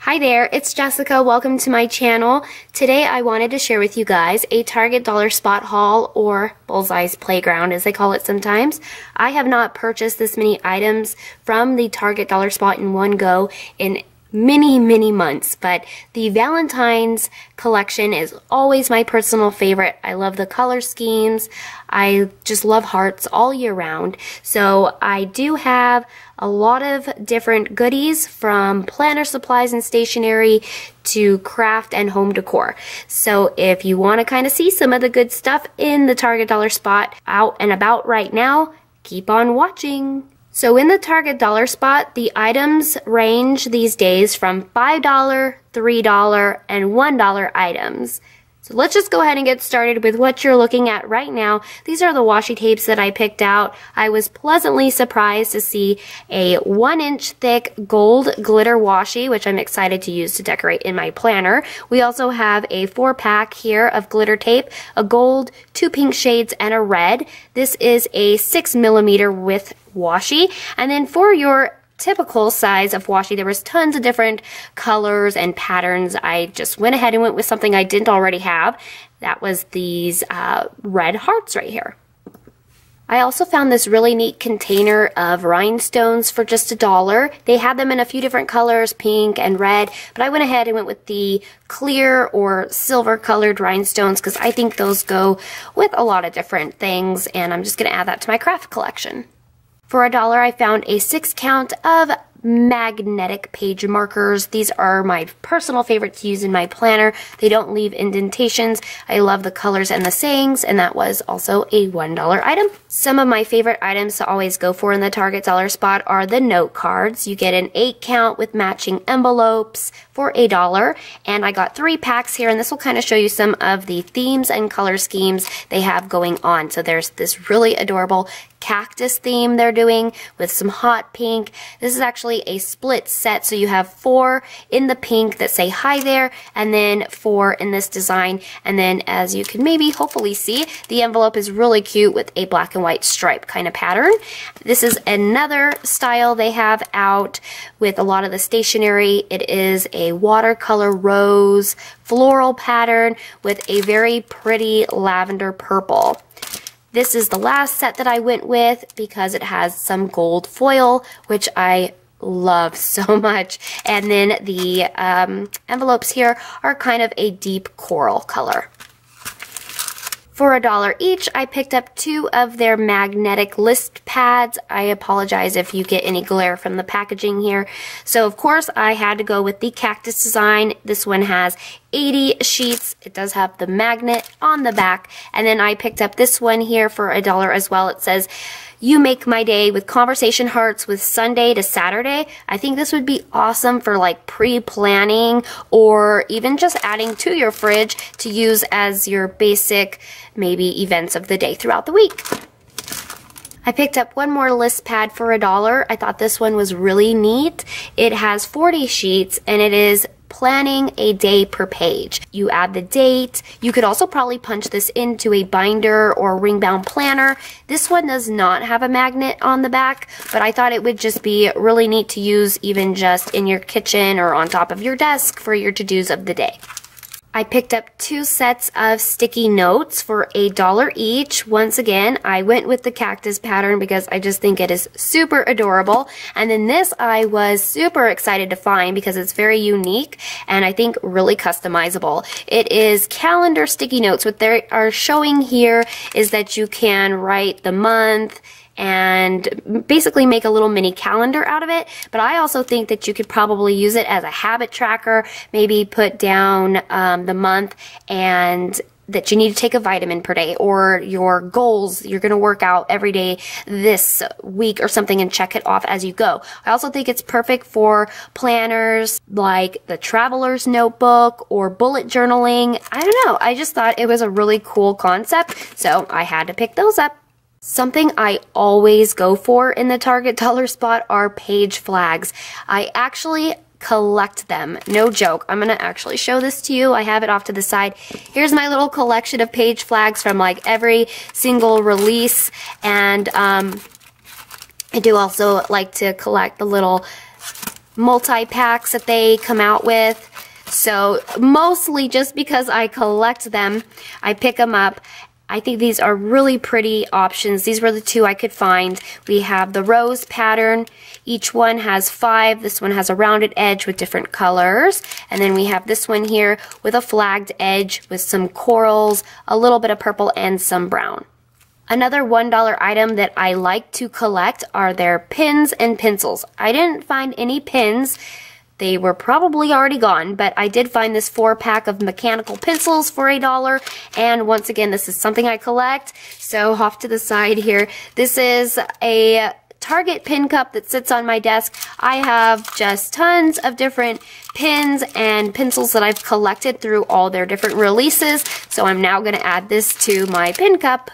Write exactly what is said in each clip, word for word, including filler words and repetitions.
Hi there, it's Jessica. Welcome to my channel. Today I wanted to share with you guys a Target Dollar Spot haul, or Bullseye's Playground as they call it sometimes. I have not purchased this many items from the Target Dollar Spot in one go in many, many months, but the Valentine's collection is always my personal favorite. I love the color schemes. I just love hearts all year round. So I do have a lot of different goodies, from planner supplies and stationery to craft and home decor. So if you want to kind of see some of the good stuff in the Target Dollar Spot out and about right now, keep on watching. So in the Target Dollar Spot, the items range these days from five dollars, three dollars, and one dollar items. So let's just go ahead and get started with what you're looking at right now. These are the washi tapes that I picked out. I was pleasantly surprised to see a one inch thick gold glitter washi, which I'm excited to use to decorate in my planner. We also have a four pack here of glitter tape, a gold, two pink shades, and a red. This is a six millimeter width washi. And then for your typical size of washi, there was tons of different colors and patterns. I just went ahead and went with something I didn't already have. That was these uh, red hearts right here. I also found this really neat container of rhinestones for just a dollar. They had them in a few different colors, pink and red, but I went ahead and went with the clear or silver colored rhinestones because I think those go with a lot of different things, and I'm just going to add that to my craft collection. For a dollar, I found a six count of magnetic page markers. These are my personal favorite to use in my planner. They don't leave indentations. I love the colors and the sayings, and that was also a one dollar item. Some of my favorite items to always go for in the Target Dollar Spot are the note cards. You get an eight count with matching envelopes for a dollar, and I got three packs here, and this will kind of show you some of the themes and color schemes they have going on. So there's this really adorable cactus theme they're doing with some hot pink. This is actually a split set, so you have four in the pink that say hi there, and then four in this design. And then, as you can maybe hopefully see, the envelope is really cute with a black and white stripe kind of pattern. This is another style they have out with a lot of the stationery. It is a watercolor rose floral pattern with a very pretty lavender purple. This is the last set that I went with because it has some gold foil, which I love so much. And then the um, envelopes here are kind of a deep coral color. For a dollar each, I picked up two of their magnetic list pads. I apologize if you get any glare from the packaging here. So of course I had to go with the cactus design. This one has eighty sheets. It does have the magnet on the back. And then I picked up this one here for a dollar as well. It says, "You make my day with conversation hearts with Sunday to Saturday." I think this would be awesome for like pre-planning, or even just adding to your fridge to use as your basic maybe events of the day throughout the week. I picked up one more list pad for a dollar. I thought this one was really neat. It has forty sheets, and it is planning a day per page. You add the date. You could also probably punch this into a binder or ring bound planner. This one does not have a magnet on the back, but I thought it would just be really neat to use even just in your kitchen or on top of your desk for your to-dos of the day. I picked up two sets of sticky notes for a dollar each. Once again, I went with the cactus pattern because I just think it is super adorable. And then this I was super excited to find because it's very unique and I think really customizable. It is calendar sticky notes. What they are showing here is that you can write the month and basically make a little mini calendar out of it. But I also think that you could probably use it as a habit tracker, maybe put down um, the month and that you need to take a vitamin per day, or your goals, you're going to work out every day this week or something and check it off as you go. I also think it's perfect for planners like the Traveler's Notebook or bullet journaling. I don't know, I just thought it was a really cool concept, so I had to pick those up. Something I always go for in the Target Dollar Spot are page flags. I actually collect them. No joke. I'm going to actually show this to you. I have it off to the side. Here's my little collection of page flags from like every single release. And um, I do also like to collect the little multi-packs that they come out with. So mostly just because I collect them, I pick them up. I think these are really pretty options. These were the two I could find. We have the rose pattern. Each one has five. This one has a rounded edge with different colors. And then we have this one here with a flagged edge with some corals, a little bit of purple, and some brown. Another one dollar item that I like to collect are their pins and pencils. I didn't find any pins. They were probably already gone, but I did find this four pack of mechanical pencils for a dollar. And once again, this is something I collect. So off to the side here, this is a Target pin cup that sits on my desk. I have just tons of different pins and pencils that I've collected through all their different releases. So I'm now going to add this to my pin cup.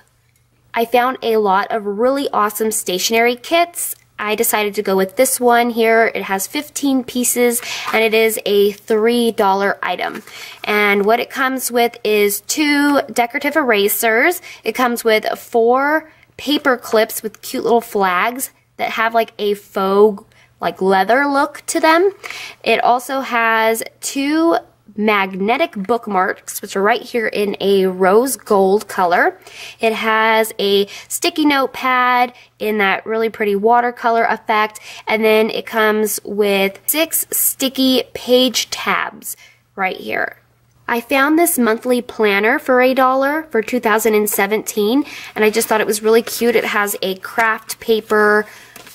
I found a lot of really awesome stationery kits. I decided to go with this one here. It has fifteen pieces and it is a three dollar item. And what it comes with is two decorative erasers. It comes with four paper clips with cute little flags that have like a faux like leather look to them. It also has two magnetic bookmarks, which are right here in a rose gold color. It has a sticky note pad in that really pretty watercolor effect, and then it comes with six sticky page tabs right here. I found this monthly planner for a dollar for two thousand seventeen, and I just thought it was really cute. It has a craft paper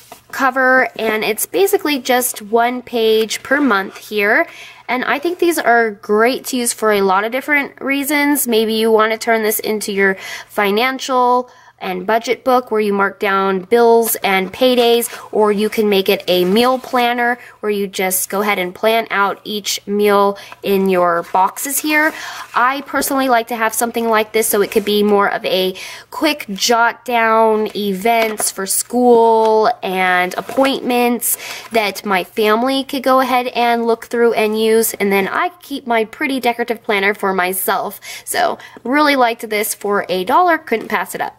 cover, and it's basically just one page per month here. And I think these are great to use for a lot of different reasons. Maybe you want to turn this into your financial and budget book where you mark down bills and paydays, or you can make it a meal planner where you just go ahead and plan out each meal in your boxes here. I personally like to have something like this so it could be more of a quick jot down events for school and appointments that my family could go ahead and look through and use, and then I keep my pretty decorative planner for myself. So really liked this for a dollar, couldn't pass it up.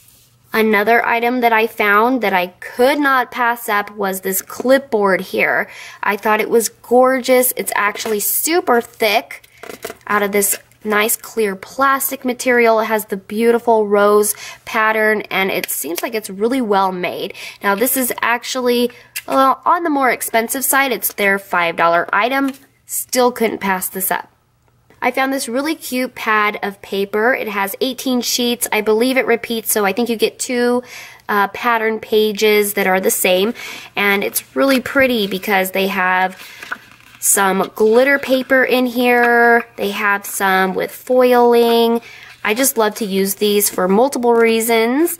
Another item that I found that I could not pass up was this clipboard here. I thought it was gorgeous. It's actually super thick out of this nice clear plastic material. It has the beautiful rose pattern, and it seems like it's really well made. Now this is actually well, on the more expensive side. It's their five dollar item. Still couldn't pass this up. I found this really cute pad of paper. It has eighteen sheets. I believe it repeats, so I think you get two uh, pattern pages that are the same. And it's really pretty because they have some glitter paper in here. They have some with foiling. I just love to use these for multiple reasons.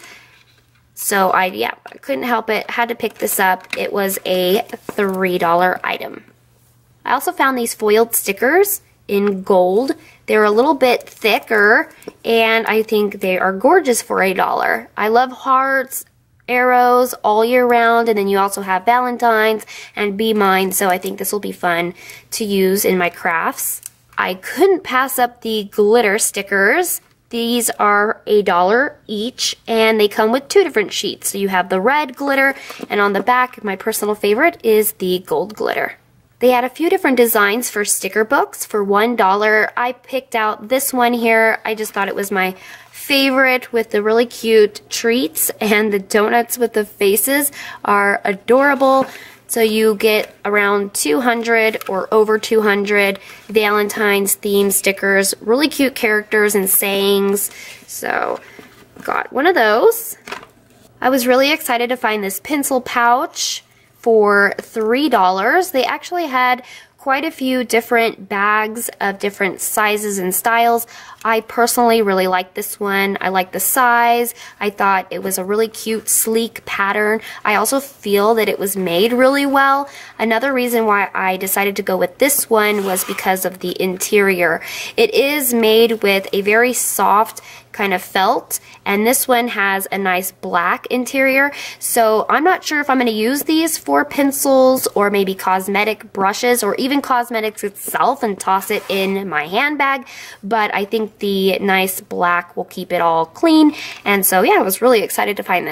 So I, yeah, I couldn't help it. Had to pick this up. It was a three dollar item. I also found these foiled stickers in gold. They're a little bit thicker, and I think they are gorgeous for a dollar. I love hearts, arrows all year round, and then you also have Valentine's and Be Mine, so I think this will be fun to use in my crafts. I couldn't pass up the glitter stickers. These are a dollar each, and they come with two different sheets. So you have the red glitter, and on the back, my personal favorite is the gold glitter. They had a few different designs for sticker books for one dollar. I picked out this one here. I just thought it was my favorite with the really cute treats, and the donuts with the faces are adorable. So you get around two hundred or over two hundred Valentine's themed stickers, really cute characters and sayings. So got one of those. I was really excited to find this pencil pouch for three dollars. They actually had quite a few different bags of different sizes and styles. I personally really like this one. I like the size. I thought it was a really cute, sleek pattern. I also feel that it was made really well. Another reason why I decided to go with this one was because of the interior. It is made with a very soft kind of felt, and this one has a nice black interior. So I'm not sure if I'm going to use these for pencils or maybe cosmetic brushes or even cosmetics itself and toss it in my handbag, but I think the nice black will keep it all clean. And so yeah, I was really excited to find this.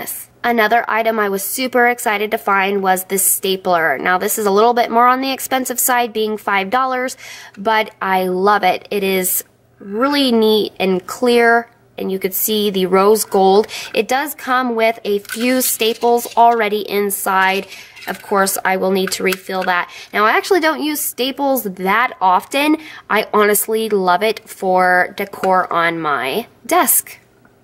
Another item I was super excited to find was this stapler. Now this is a little bit more on the expensive side, being five dollars, but I love it. It is really neat and clear, and you could see the rose gold. It does come with a few staples already inside. Of course, I will need to refill that. Now, I actually don't use staples that often. I honestly love it for decor on my desk.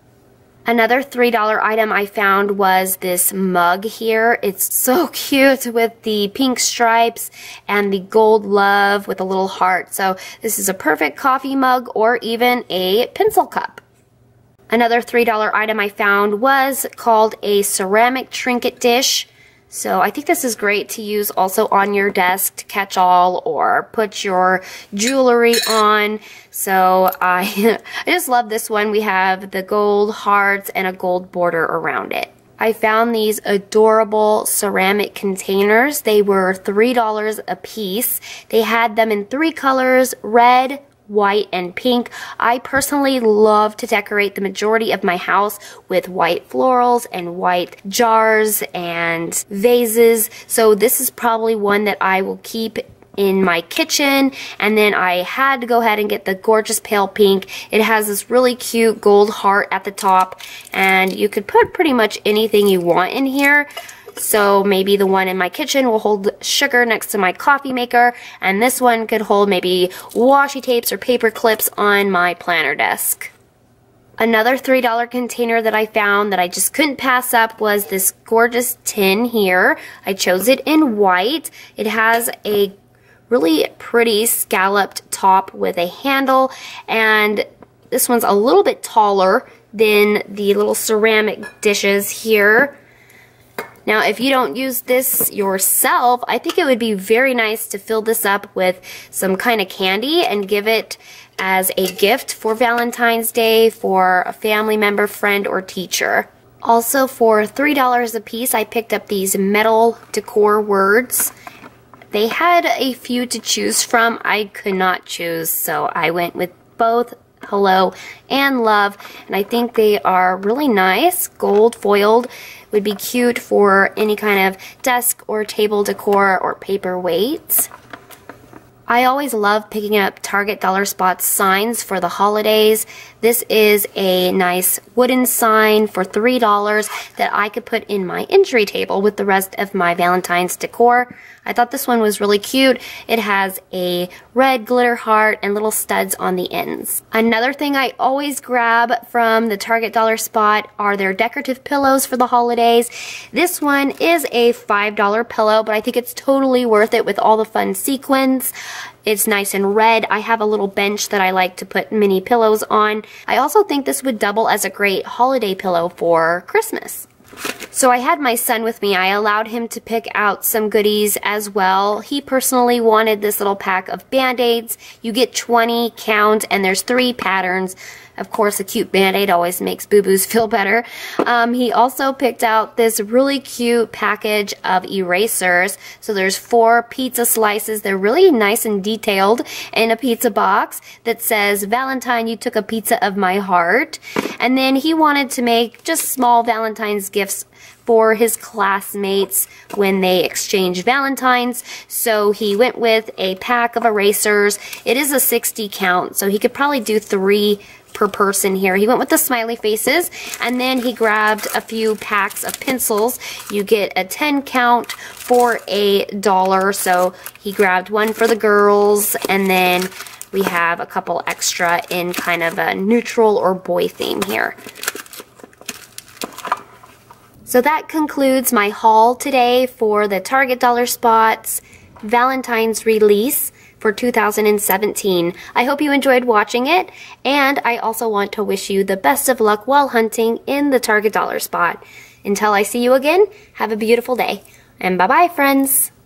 Another three dollar item I found was this mug here. It's so cute with the pink stripes and the gold love with a little heart. So this is a perfect coffee mug or even a pencil cup. Another three dollar item I found was called a ceramic trinket dish. So I think this is great to use also on your desk to catch all or put your jewelry on. So I, I just love this one. We have the gold hearts and a gold border around it. I found these adorable ceramic containers. They were three dollars a piece. They had them in three colors, red, white, and pink. I personally love to decorate the majority of my house with white florals and white jars and vases. So this is probably one that I will keep in my kitchen. And then I had to go ahead and get the gorgeous pale pink. It has this really cute gold heart at the top, and you could put pretty much anything you want in here. So maybe the one in my kitchen will hold sugar next to my coffee maker, and this one could hold maybe washi tapes or paper clips on my planner desk. Another three dollar container that I found that I just couldn't pass up was this gorgeous tin here. I chose it in white. It has a really pretty scalloped top with a handle, and this one's a little bit taller than the little ceramic dishes here. Now, if you don't use this yourself, I think it would be very nice to fill this up with some kind of candy and give it as a gift for Valentine's Day for a family member, friend, or teacher. Also, for three dollars a piece, I picked up these metal decor words. They had a few to choose from. I could not choose, so I went with both hello and love, and I think they are really nice. Gold foiled would be cute for any kind of desk or table decor or paperweights. I always love picking up Target Dollar Spot signs for the holidays. This is a nice wooden sign for three dollars that I could put in my entry table with the rest of my Valentine's decor. I thought this one was really cute. It has a red glitter heart and little studs on the ends. Another thing I always grab from the Target Dollar Spot are their decorative pillows for the holidays. This one is a five dollar pillow, but I think it's totally worth it with all the fun sequins. It's nice and red. I have a little bench that I like to put mini pillows on. I also think this would double as a great holiday pillow for Christmas. So I had my son with me. I allowed him to pick out some goodies as well. He personally wanted this little pack of Band-Aids. You get twenty count, and there's three patterns. Of course, a cute Band-Aid always makes boo-boos feel better. Um, he also picked out this really cute package of erasers. So there's four pizza slices. They're really nice and detailed in a pizza box that says, "Valentine, you took a pizza of my heart." And then he wanted to make just small Valentine's gifts for his classmates when they exchange Valentines. So he went with a pack of erasers. It is a sixty count, so he could probably do three per person here. He went with the smiley faces, and then he grabbed a few packs of pencils. You get a ten count for a dollar, so he grabbed one for the girls, and then we have a couple extra in kind of a neutral or boy theme here. So that concludes my haul today for the Target Dollar Spot's Valentine's release for two thousand seventeen. I hope you enjoyed watching it, and I also want to wish you the best of luck while hunting in the Target Dollar Spot. Until I see you again, have a beautiful day, and bye-bye, friends!